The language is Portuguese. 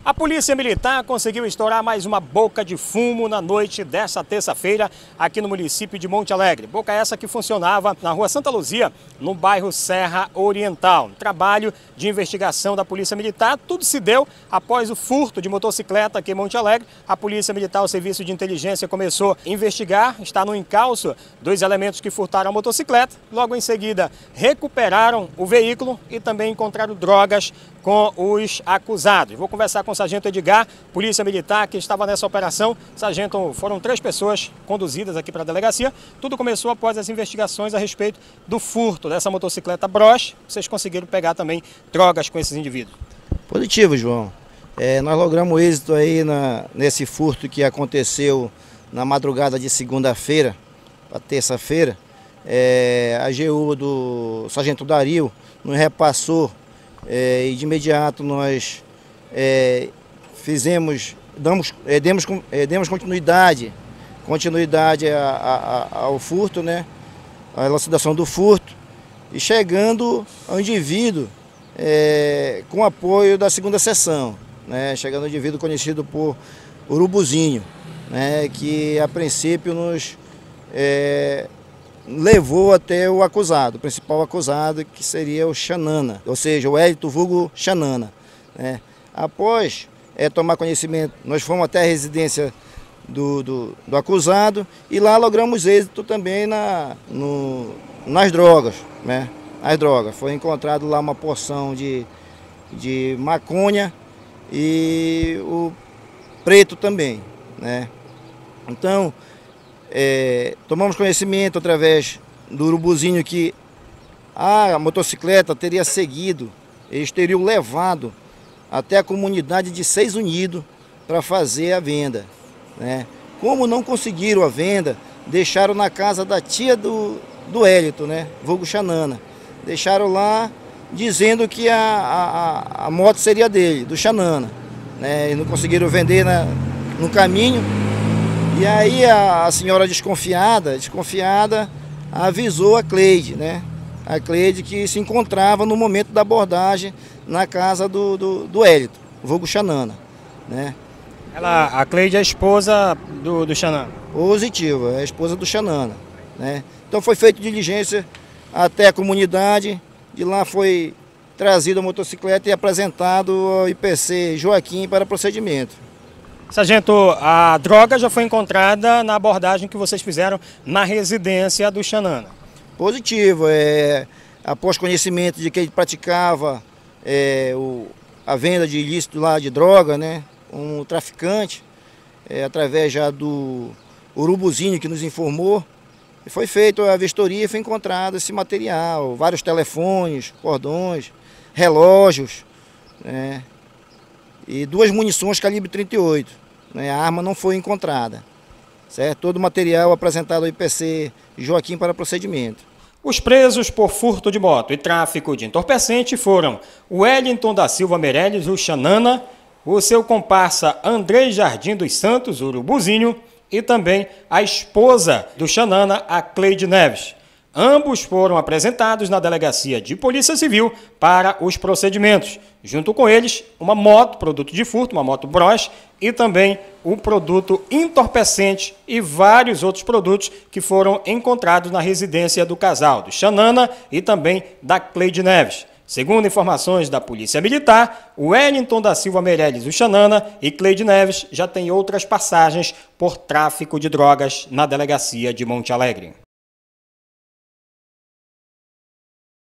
A Polícia Militar conseguiu estourar mais uma boca de fumo na noite desta terça-feira aqui no município de Monte Alegre. Boca essa que funcionava na rua Santa Luzia, no bairro Serra Oriental. Um trabalho de investigação da Polícia Militar, tudo se deu após o furto de motocicleta aqui em Monte Alegre. A Polícia Militar, o Serviço de Inteligência, começou a investigar, está no encalço dos elementos que furtaram a motocicleta. Logo em seguida, recuperaram o veículo e também encontraram drogas com os acusados. Vou conversar com o Sargento Edgar, Polícia Militar, que estava nessa operação. Sargento, foram 3 pessoas conduzidas aqui para a delegacia. Tudo começou após as investigações a respeito do furto dessa motocicleta Bros. Vocês conseguiram pegar também drogas com esses indivíduos? Positivo, João. Nós logramos êxito aí nesse furto que aconteceu na madrugada de segunda-feira para terça-feira. A AGU do Sargento Dario nos repassou e de imediato nós demos continuidade ao furto, né? A elucidação do furto, e chegando ao indivíduo com apoio da segunda seção, né? Chegando ao indivíduo conhecido por Urubuzinho, né? Que a princípio nos levou até o acusado, o principal acusado, que seria o Xanana, ou seja, o Wellington vulgo Xanana, né? Após tomar conhecimento, nós fomos até a residência do acusado e lá logramos êxito também nas drogas, né? As drogas. Foi encontrado lá uma porção de maconha e o preto também, né? Então, tomamos conhecimento através do Urubuzinho que a motocicleta teria seguido, eles teriam levado até a comunidade de Seis Unidos para fazer a venda, né? Como não conseguiram a venda, deixaram na casa da tia do Wellington, né? Vulgo Xanana. Deixaram lá dizendo que a moto seria dele, do Xanana, né? E não conseguiram vender no caminho. E aí a senhora desconfiada avisou a Cleide, né? A Cleide, que se encontrava no momento da abordagem na casa do Wellington, vulgo Xanana, né? A Cleide é a esposa do Xanana? Positivo, é a esposa do Xanana, né? Então foi feita diligência até a comunidade, de lá foi trazida a motocicleta e apresentado ao IPC Joaquim para procedimento. Sargento, a droga já foi encontrada na abordagem que vocês fizeram na residência do Xanana? Positivo, após conhecimento de que ele praticava a venda de ilícito lá de droga, né? Um traficante, através já do Urubuzinho que nos informou, foi feita a vistoria e foi encontrado esse material, vários telefones, cordões, relógios, né? E 2 munições calibre 38, né? A arma não foi encontrada, certo? Todo o material apresentado ao IPC Joaquim para procedimento. Os presos por furto de moto e tráfico de entorpecente foram o Wellington da Silva Meirelles, o Xanana, o seu comparsa Andrei Jardim dos Santos, o Urubuzinho, e também a esposa do Xanana, a Cleide Neves. Ambos foram apresentados na Delegacia de Polícia Civil para os procedimentos. Junto com eles, uma moto, produto de furto, uma moto Bros, e também o produto entorpecente e vários outros produtos que foram encontrados na residência do casal, do Xanana e também da Cleide Neves. Segundo informações da Polícia Militar, o Wellington da Silva Meirelles, o Xanana, e Cleide Neves já têm outras passagens por tráfico de drogas na Delegacia de Monte Alegre.